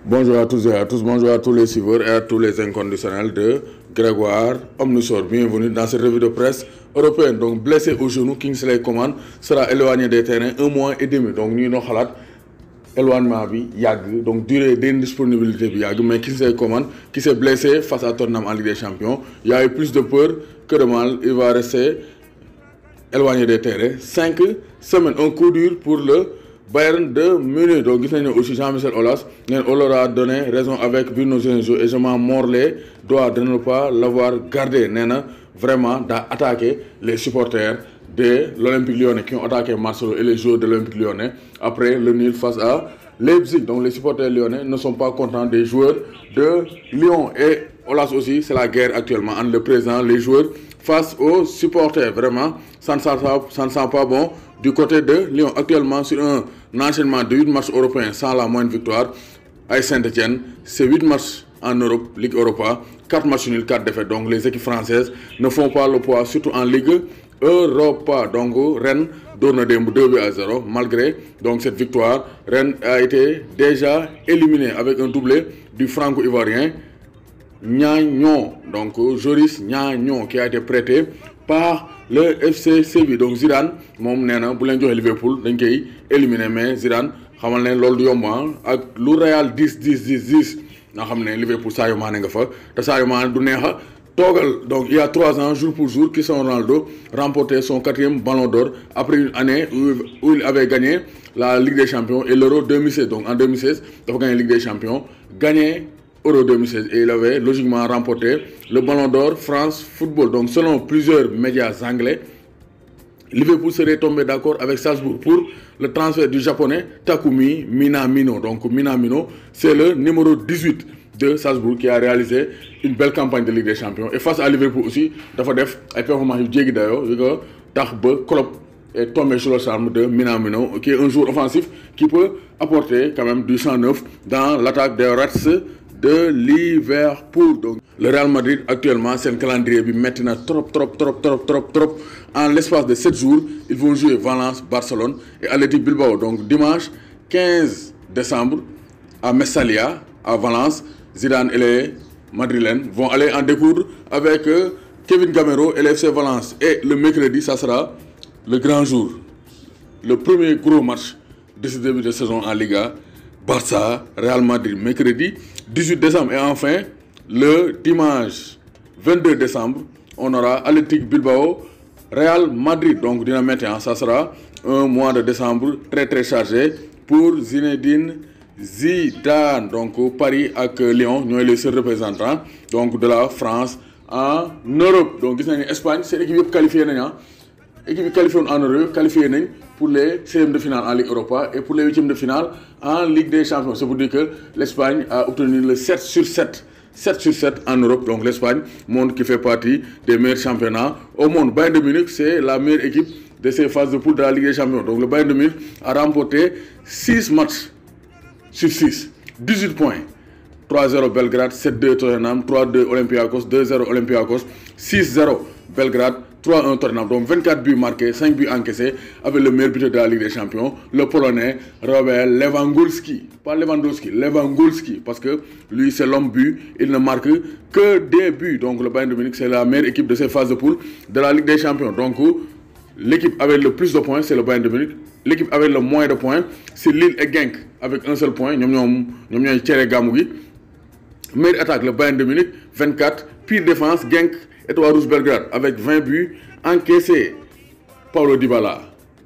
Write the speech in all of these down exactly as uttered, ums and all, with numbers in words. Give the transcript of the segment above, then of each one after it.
Bonjour à tous et à tous, bonjour à tous les suiveurs et à tous les inconditionnels de Grégoire Omnisor. Bienvenue dans cette revue de presse européenne. Donc blessé au genou, Kingsley Coman sera éloigné des terrains un mois et demi. Donc nous avons dit éloignement bi yag, donc durée d'indisponibilité bi yag, mais Kingsley Coman qui s'est blessé face à Tottenham en Ligue des Champions, il y a eu plus de peur que de mal. Il va rester éloigné des terrains. Cinq semaines, un coup dur pour le Bayern de Munich. Donc, aussi Jean-Michel Aulas, on leur a donné raison avec Bruno Genzo et je m'en mords les doigts de ne pas l'avoir gardé. Néna, vraiment, d'attaquer les supporters de l'Olympique Lyonnais qui ont attaqué Marcelo et les joueurs de l'Olympique Lyonnais après le nul face à Leipzig. Donc, les supporters lyonnais ne sont pas contents des joueurs de Lyon. Et Aulas aussi, c'est la guerre actuellement entre le président, les joueurs face aux supporters. Vraiment, ça ne sent pas, ça ne sent pas bon du côté de Lyon. Actuellement, sur un enchaînement de huit matchs européens sans la moindre victoire, à Saint-Etienne, c'est huit matchs en Europe, Ligue Europa, quatre matchs nuls, quatre défaites. Donc les équipes françaises ne font pas le poids, surtout en Ligue Europa. Donc Rennes donne deux buts à zéro. Malgré donc, cette victoire, Rennes a été déjà éliminé avec un doublé du franco-ivoirien Niagnon, donc Joris Niagnon, qui a été prêté par le F C Séville. Donc Zidane, mom néna bu len joxe Liverpool dañ koy éliminer, mais Zidane xamal né lolou du yomb ak lu Real dix dix dix dix nga xamné Liverpool Sadio Mané nga fa té Sadio Mané du nexa togal. Donc il y a trois ans, jour pour jour, Cristiano Ronaldo remportait son quatrième ballon d'or après une année où il avait gagné la Ligue des Champions et l'Euro deux mille seize. Donc en deux mille seize, il a gagné la Ligue des Champions, gagné Euro deux mille seize et il avait logiquement remporté le Ballon d'Or France Football. Donc selon plusieurs médias anglais, Liverpool serait tombé d'accord avec Salzbourg pour le transfert du japonais Takumi Minamino. Donc Minamino, c'est le numéro dix-huit de Salzbourg qui a réalisé une belle campagne de Ligue des Champions. Et face à Liverpool aussi, il a fait une performance qui est tombé sur le charme de Minamino, qui est un joueur offensif qui peut apporter quand même du sang neuf dans l'attaque des Reds de Liverpool. Donc, le Real Madrid actuellement, c'est un calendrier qui maintenant trop, trop, trop, trop, trop, trop. En l'espace de sept jours, ils vont jouer Valence, Barcelone et Athletic Bilbao. Donc, dimanche quinze décembre, à Messalia, à Valence, Zidane et les Madrilènes vont aller en découdre avec euh, Kevin Gamero et l'F C Valence. Et le mercredi, ça sera le grand jour. Le premier gros match de ce début de saison en Liga. Barça, Real Madrid, mercredi dix-huit décembre. Et enfin, le dimanche vingt-deux décembre, on aura Athletic Bilbao, Real Madrid. Donc, maintenant, ça sera un mois de décembre très très chargé pour Zinedine Zidane. Donc, Paris et Lyon, nous sommes les seuls représentants donc, de la France en Europe. Donc, l'Espagne, c'est l'équipe qualifiée. L'équipe qualifiée en Europe, qualifiée pour les seizièmes de finale en Ligue Europa et pour les huitièmes de finale en Ligue des Champions. C'est pour dire que l'Espagne a obtenu le sept sur sept. sept sur sept en Europe. Donc l'Espagne, monde qui fait partie des meilleurs championnats au monde. Bayern de Munich, c'est la meilleure équipe de ces phases de poule de la Ligue des Champions. Donc le Bayern de Munich a remporté six matchs sur six. dix-huit points. trois zéro Belgrade, sept deux Tottenham, trois deux Olympiakos, deux zéro Olympiakos, six zéro Belgrade, trois un Tottenham. Donc vingt-quatre buts marqués, cinq buts encaissés avec le meilleur buteur de la Ligue des Champions, le Polonais Robert Lewandowski. Pas Lewandowski, Lewandowski, parce que lui c'est l'homme but, il ne marque que des buts. Donc le Bayern de Munich c'est la meilleure équipe de ces phases de poule de la Ligue des Champions. Donc l'équipe avec le plus de points c'est le Bayern de Munich. L'équipe avec le moins de points c'est Lille et Genk avec un seul point. Ñom ñom ñom ñoy ciéré gamu gi. Meilleure attaque le Bayern de Munich vingt-quatre, pire défense Genk Étoile Rouge Belgrade avec vingt buts encaissés. Paulo Dybala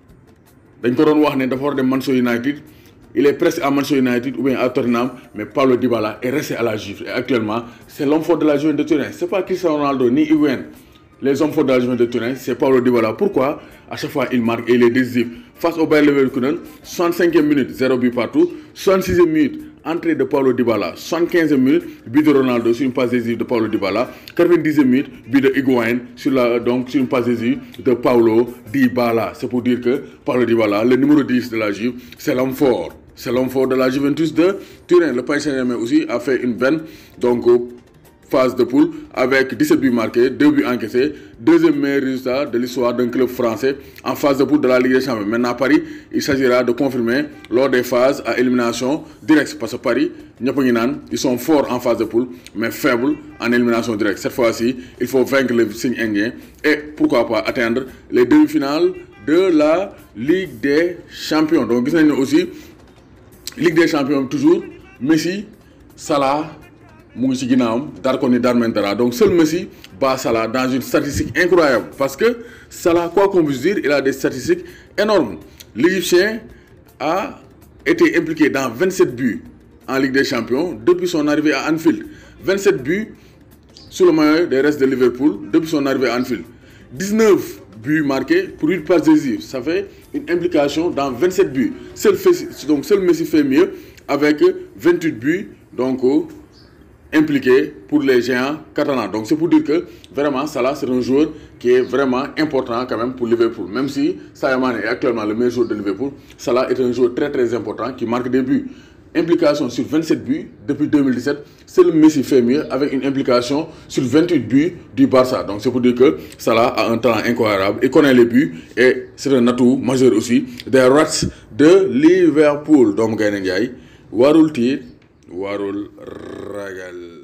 dañ ko doon wax né dafa war dem Manchester United, il est presque à Manchester United ou bien à Tottenham, mais Paulo Dybala est resté à la Juve et actuellement c'est l'homme fort de la Juve de Turin. C'est pas Cristiano Ronaldo ni Higuaín. Les hommes forts de la Juve de Turin, c'est Paulo Dybala. Pourquoi? À chaque fois il marque et il est décisif. Face au Bayer Leverkusen, soixante-cinquième minute, zéro but partout, soixante-sixième minute, entrée de Paulo Dybala, soixante-quinzième minute, but de Ronaldo sur une passe décisive de Paulo Dybala, quatre-vingt-dixième minute, but de Higuaín sur, la, donc, sur une passe décisive de Paulo Dybala. C'est pour dire que Paulo Dybala, le numéro dix de la Juve, c'est l'homme fort. C'est l'homme fort de la Juventus de Turin. Le Paris Saint-Germain aussi a fait une belle donc, phase de poule avec dix-sept buts marqués, deux buts encaissés, deuxième meilleur résultat de l'histoire d'un club français en phase de poule de la Ligue des Champions. Maintenant, Paris, il s'agira de confirmer lors des phases à élimination directe. Parce que Paris, ils sont forts en phase de poule, mais faibles en élimination directe. Cette fois-ci, il faut vaincre le signe indien et pourquoi pas atteindre les demi-finales de la Ligue des Champions. Donc, vous savez aussi, Ligue des Champions, toujours, Messi, Salah, Mougissi Guinaum, Darkoni Darmentara. Donc, seul Messi bat Salah dans une statistique incroyable. Parce que Salah, quoi qu'on puisse dire, il a des statistiques énormes. L'Égyptien a été impliqué dans vingt-sept buts en Ligue des Champions depuis son arrivée à Anfield. vingt-sept buts sous le maillot des restes de Liverpool depuis son arrivée à Anfield. dix-neuf buts marqués pour huit passes décisives. Ça fait une implication dans vingt-sept buts. Seul, donc seul Messi fait mieux avec vingt-huit buts donc, impliqués pour les géants catalans. Donc c'est pour dire que vraiment Salah c'est un joueur qui est vraiment important quand même pour Liverpool. Même si Sadio Mané est actuellement le meilleur joueur de Liverpool, Salah est un joueur très très important qui marque des buts. Implication sur vingt-sept buts depuis deux mille dix-sept, c'est le Messi fait mieux avec une implication sur vingt-huit buts du Barça. Donc c'est pour dire que Salah a un talent incroyable, il connaît les buts et c'est un atout majeur aussi des Rats de Liverpool. Donc Gaïna Ndiaye, warul tir, warul ragal.